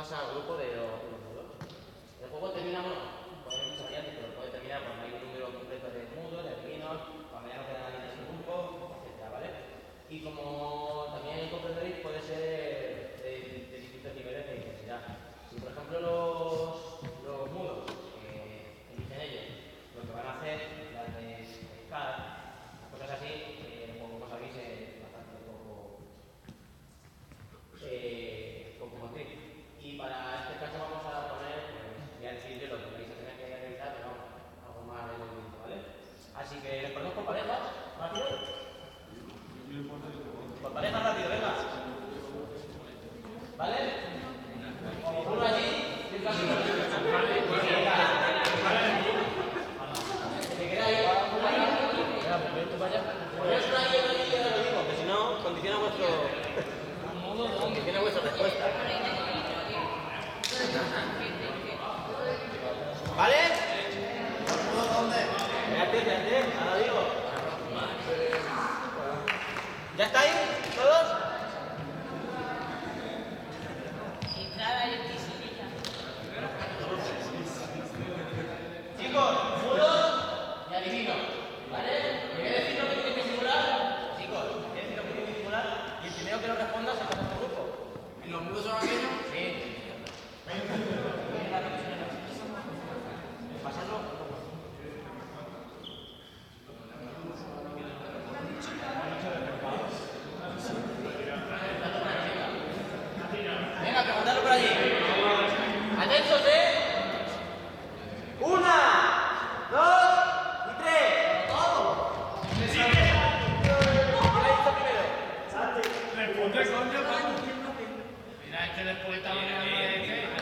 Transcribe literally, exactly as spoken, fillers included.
pasa al grupo de los, de los mudos. El juego termina, bueno, puede haber muchas variantes, pero puede terminar cuando hay un número completo de mudos, de adivinos, cuando ya no queda nadie en ese grupo, etcétera, ¿vale? Y como también comprenderéis, puede ser de, de distintos niveles de intensidad. Si, por ejemplo, los, los mudos eh, eligen ellos, lo que van a hacer, las de escalar, cosas así, eh, como sabéis, es bastante poco, eh, poco matriz. Y para este caso vamos a poner, pues, ya decir yo lo que vais a tener que realizar, pero algo más de movimiento, ¿vale? Así que les ponemos por parejas, rápido. Por parejas, rápido, venga. ¿Vale? Uno allí y otro aquí. ¿Te queda ahí? Venga, pues tú para allá. Ponéis una ahí y otra aquí, ya lo digo, que si no, condiciona vuestro... condiciona vuestra respuesta. ¿Vale? ¿Dónde? Espérate, espérate, ahora digo. ¿Ya estáis? ¿Todos? Chicos, mudos y adivinos. ¿Vale? ¿Me voy a decir lo que tenéis que simular? Chicos, me voy a decir lo que tenéis que simular y el primero que lo responda se pasa a tu grupo. ¿Y los mudos son aquellos? Sí. Pasarlo. Venga, preguntadlo por allí. Atentos, ¿eh? Una, dos y tres. ¡Todo! ¿Quién ha dicho primero? Responde, coño, vamos. Mira, es que después también...